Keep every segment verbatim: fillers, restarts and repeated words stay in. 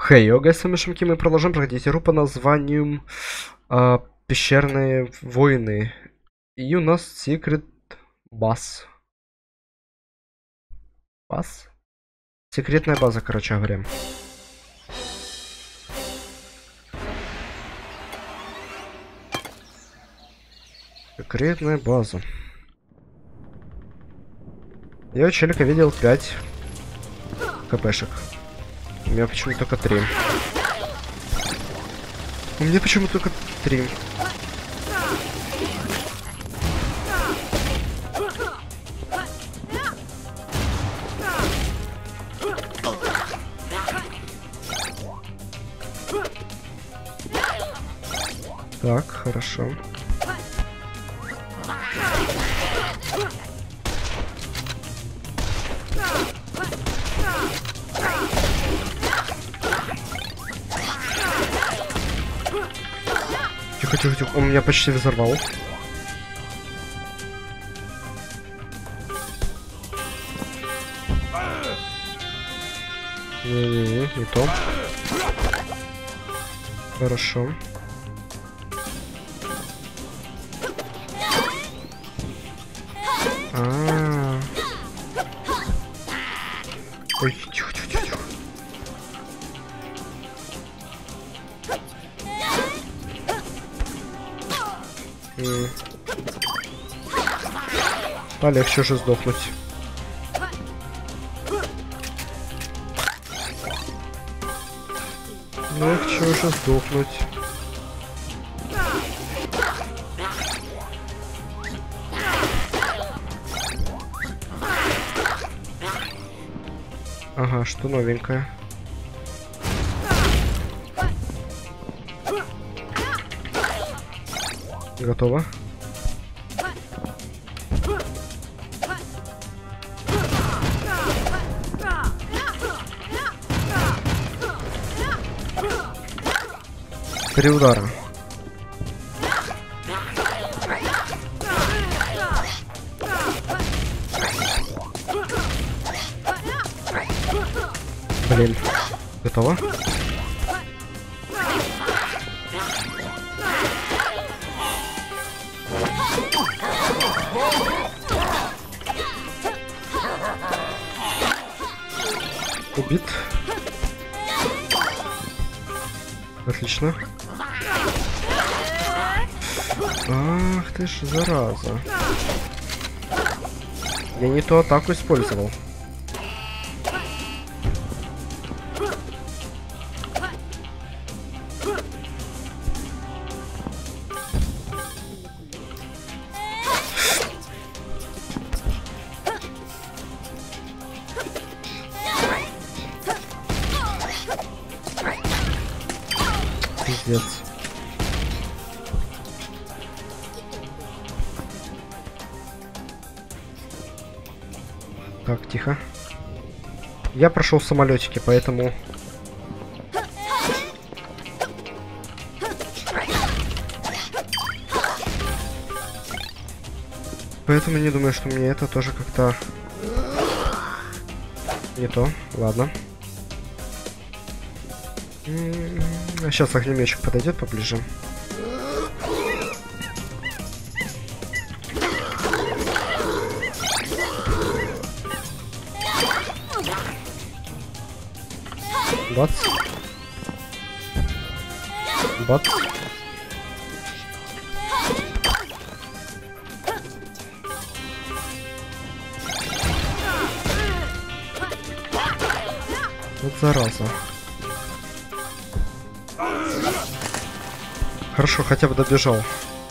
Хей, йога, с вами Шумки, мы продолжаем проходить игру по названию э, Пещерные войны. И у нас секрет баз. Баз? Секретная база, короче говоря. Секретная база. Я у челика видел пять хпшек. У меня почему только три. У меня почему только три. Так, хорошо. Тихо, тихо, тихо. Он меня почти взорвал. Не-не-не, не то. Хорошо. А-а-а. Ой, тихо, тихо, тихо, тихо. М. Полегче уже сдохнуть. Легче уже сдохнуть. Ага, что новенькое? Готово. Три удара. Блин. Готово? Убит. Отлично. Ах ты ж, зараза. Я не ту атаку использовал. Пиздец. Так, тихо. Я прошел самолетики, поэтому... Поэтому не думаю, что мне это тоже как-то... Не то. Ладно. А сейчас огнеметчик подойдет поближе. Бац. Бац. Вот зараза. Хорошо, хотя бы добежал.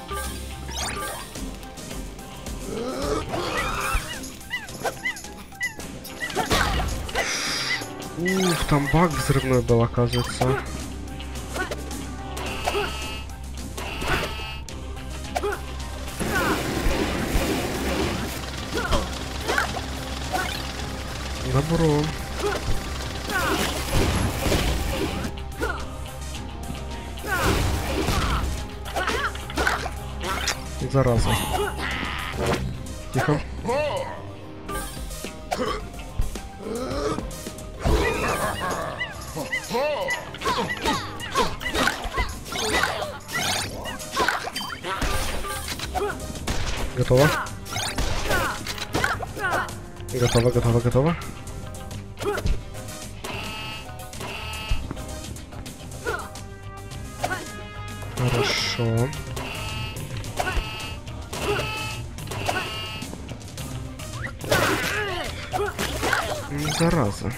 Ух, там баг взрывной был, оказывается. Добро. Зараза. Тихо. Готово. Готово, готово, готово. Хорошо. Зараза.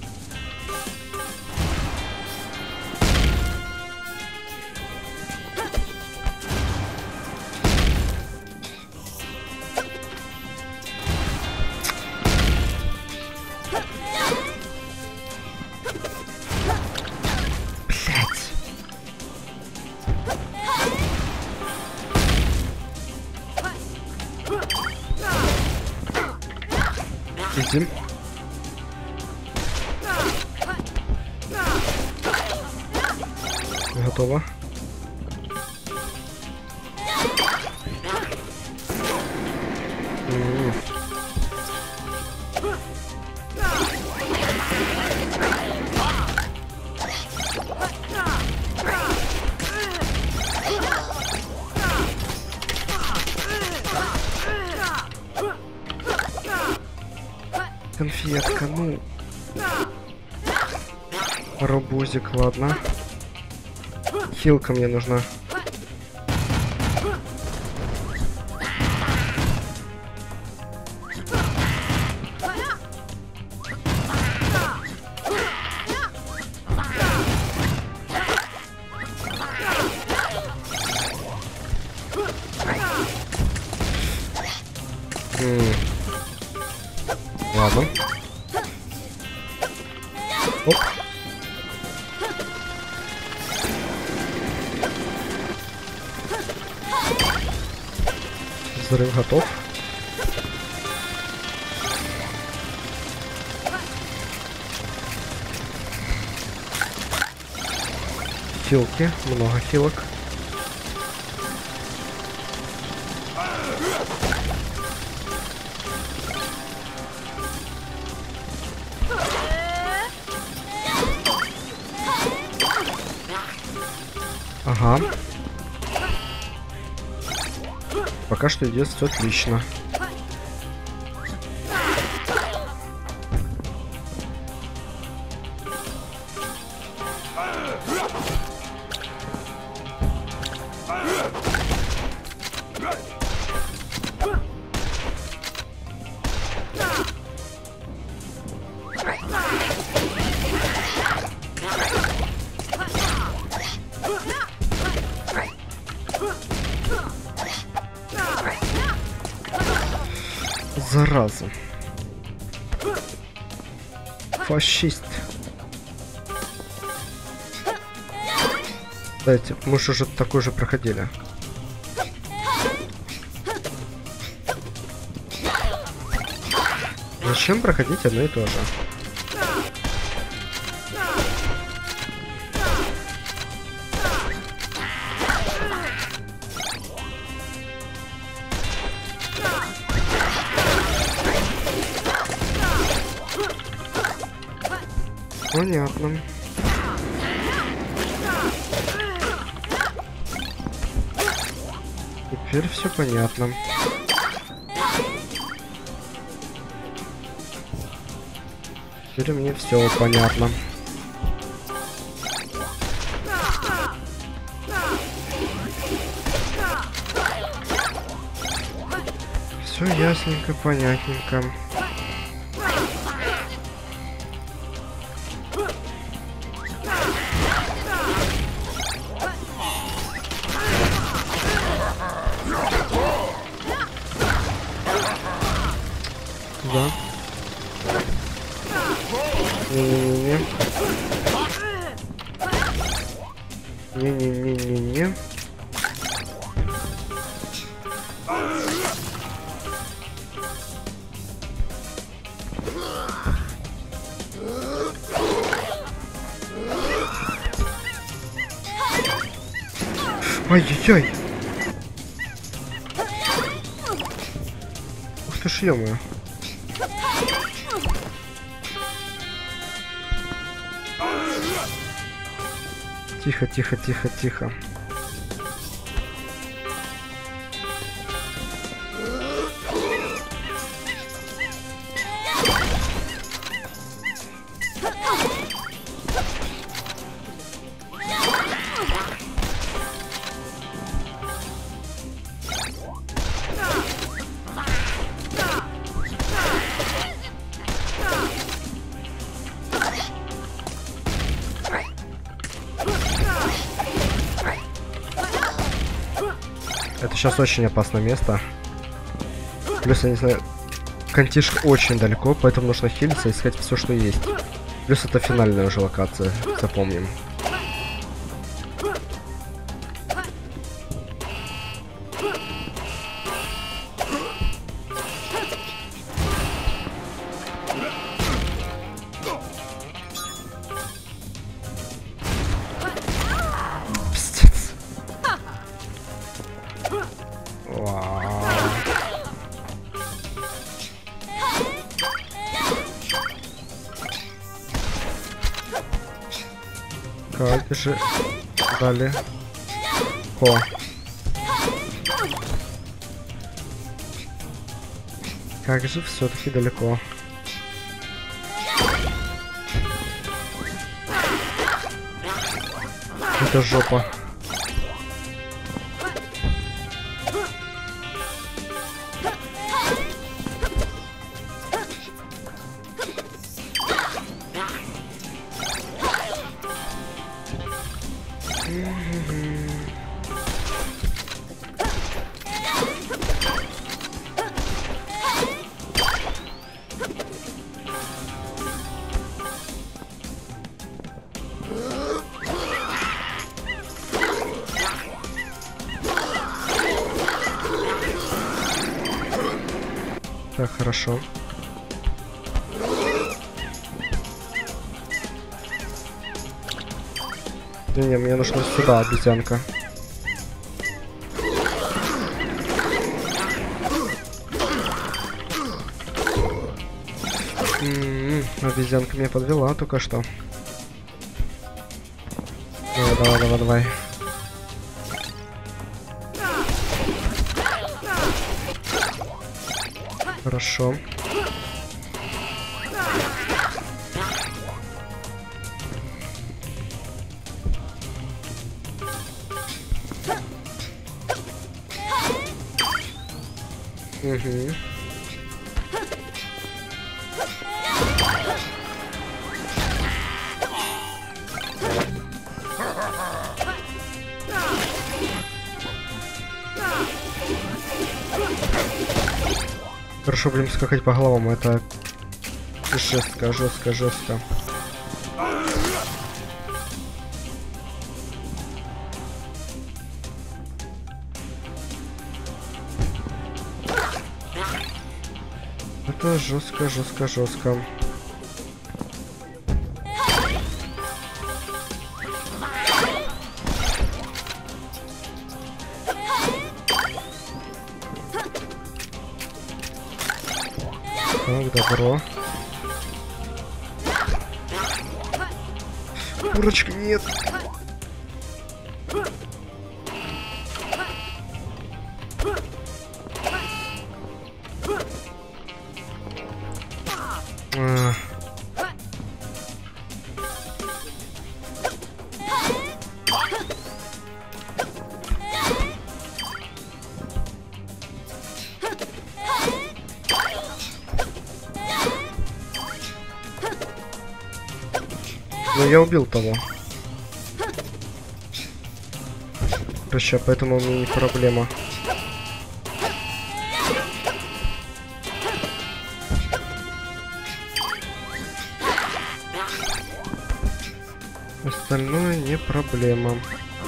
Идем. Готово. М-м. Конфетка, ну. Робузик, ладно. Хилка мне нужна. М-м. Ладно. Оп. Взрыв готов. Хилки, много хилок. Ага. Пока что идет все отлично. Зараза. Фашист. Дайте, мы же уже такой же проходили. Зачем проходить одно и то же? Понятно. Теперь все понятно. Теперь мне все понятно. Все ясненько, понятненько. Да. Не-не-не-не. Не-не-не-не-не. Ай-яй-яй. Ух ты ж, ё-моё. Тихо, тихо, тихо, тихо. Это сейчас очень опасное место. Плюс, я не знаю, кантишка очень далеко, поэтому нужно хилиться и искать все, что есть. Плюс это финальная уже локация, запомним. Пиздец. Вау. Как же далеко. Как же все-таки далеко. Это жопа. Так, хорошо. Не-не, мне нужно сюда, обезьянка. М-м-м, обезьянка меня подвела только что. Давай, давай, давай, давай. Хорошо. Угу. Хорошо, блин, скакать по головам, это жестко, жестко, жестко. Это жестко, жестко, жестко. Так, добро. Курочка, нет. А. Ну, я убил того. Короче, поэтому у меня не проблема. Остальное не проблема.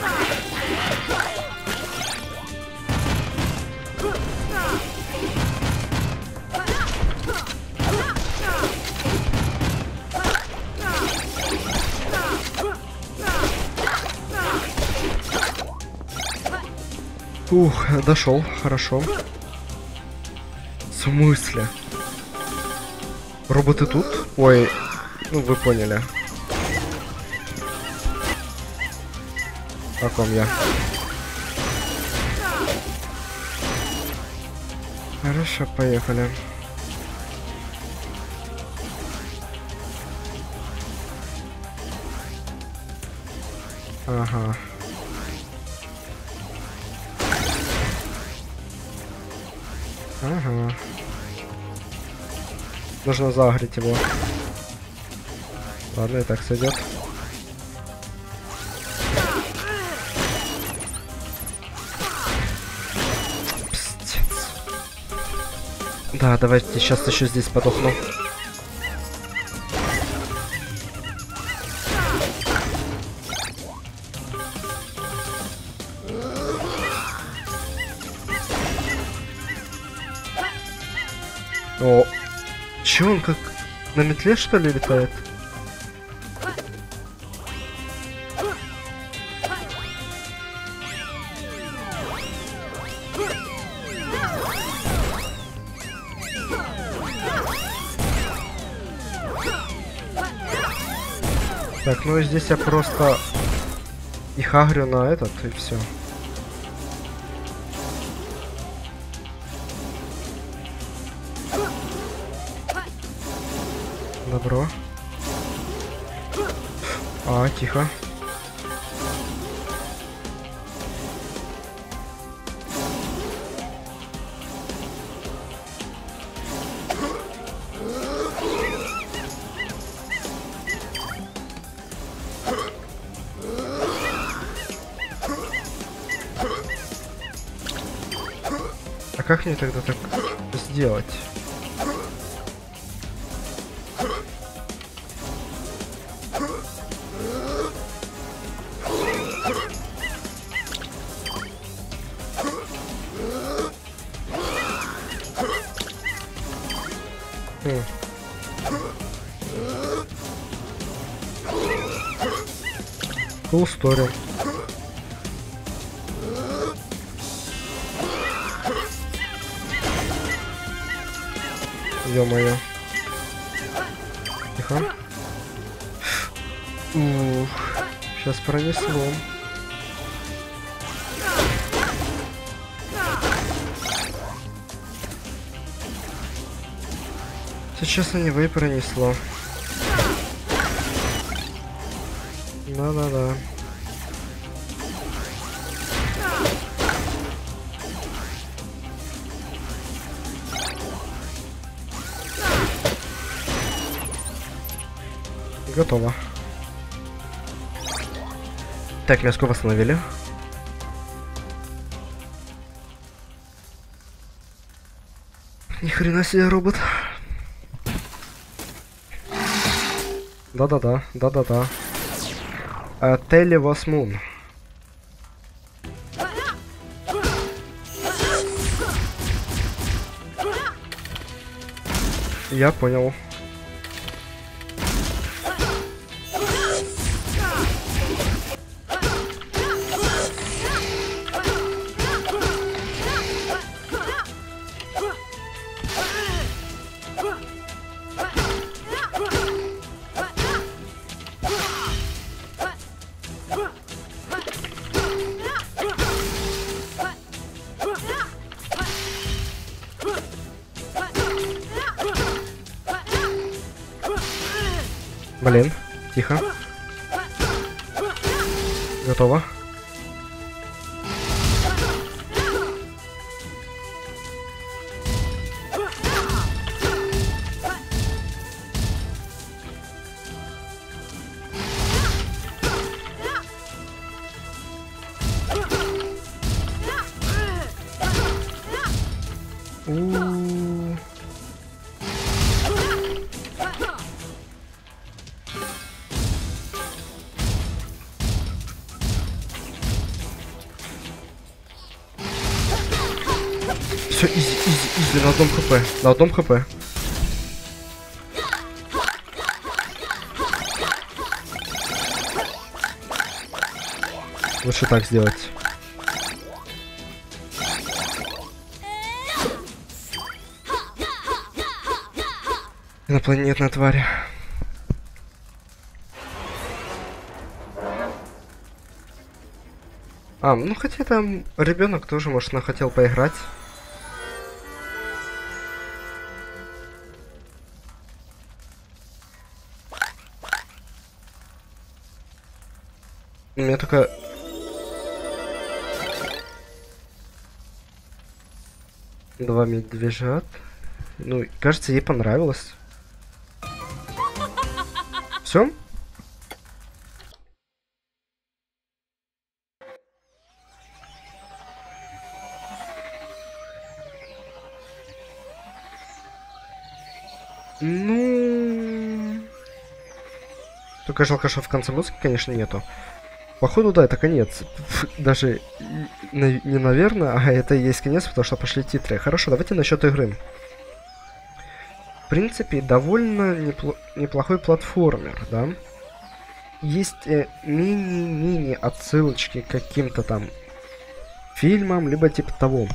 Ух, дошел, хорошо. В смысле? Роботы тут? Ой, ну вы поняли. О ком я? Хорошо, поехали. Ага. Ага. Нужно загреть его. Ладно, и так сойдет. Пстец. Да, давайте сейчас еще здесь подохну. О, чё он как на метле что ли летает? Так, ну и здесь я просто их агрю на этот и все. Добро. А, тихо. А как мне тогда так сделать? Хм. Cool story. Ё-моё. Тихо. Ух. Сейчас пронесло. Сейчас на него и пронесло. Да-да-да. Готово. Так, мяско восстановили. Ни хрена себе робот. Да-да-да, да-да-да. Телли was moon. Я понял. Блин, тихо. Готово. У-у-у. Все, изи, изи, изи, на одном хп, на одном хп. Лучше так сделать. Инопланетная тварь. А, ну хотя там ребенок тоже, может, он хотел поиграть. У меня только... Два медвежат. Ну, кажется, ей понравилось. Все? Ну... Только жалко, что в конце музыки, конечно, нету. Походу, да, это конец. Даже не, не наверное, а это и есть конец, потому что пошли титры. Хорошо, давайте насчет игры. В принципе, довольно непло неплохой платформер, да? Есть э, мини-мини отсылочки к каким-то там фильмам, либо типа того.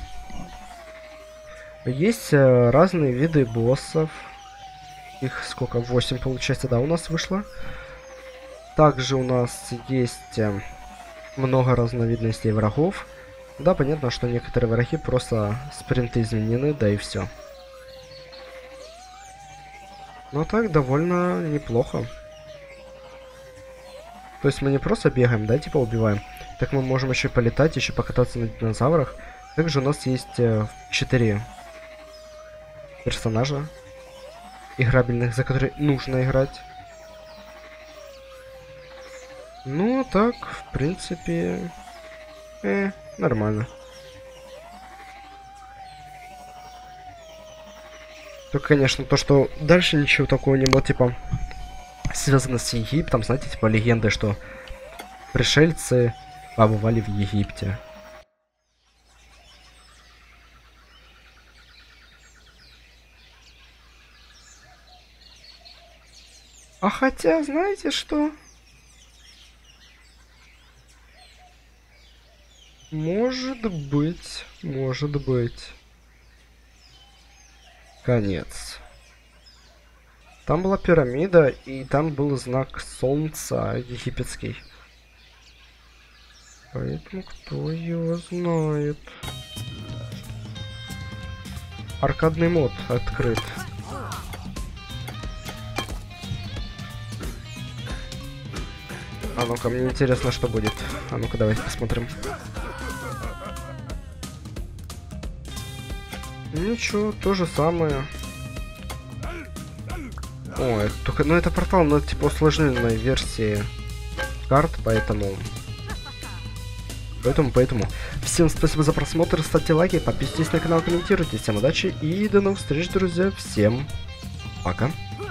Есть э, разные виды боссов. Их сколько? восемь, получается, да, у нас вышло. Также у нас есть э, много разновидностей врагов. Да, понятно, что некоторые враги просто спринты изменены, да и все. Но так довольно неплохо. То есть мы не просто бегаем, да, типа убиваем. Так мы можем еще полетать, еще покататься на динозаврах. Также у нас есть четыре э, персонажа играбельных, за которые нужно играть. Ну, так, в принципе, э, нормально. Только, конечно, то, что дальше ничего такого не было, типа, связано с Египтом, знаете, типа, легенды, что пришельцы побывали в Египте. А хотя, знаете что? Может быть, может быть. Конец. Там была пирамида, и там был знак солнца египетский. Поэтому кто его знает. Аркадный мод открыт. А ну-ка, мне интересно, что будет. А ну-ка, давайте посмотрим. Ничего, то же самое. О, это только, ну это портал, но типа усложненной версии карт, поэтому... Поэтому, поэтому. Всем спасибо за просмотр, ставьте лайки, подписывайтесь на канал, комментируйте. Всем удачи и до новых встреч, друзья. Всем пока.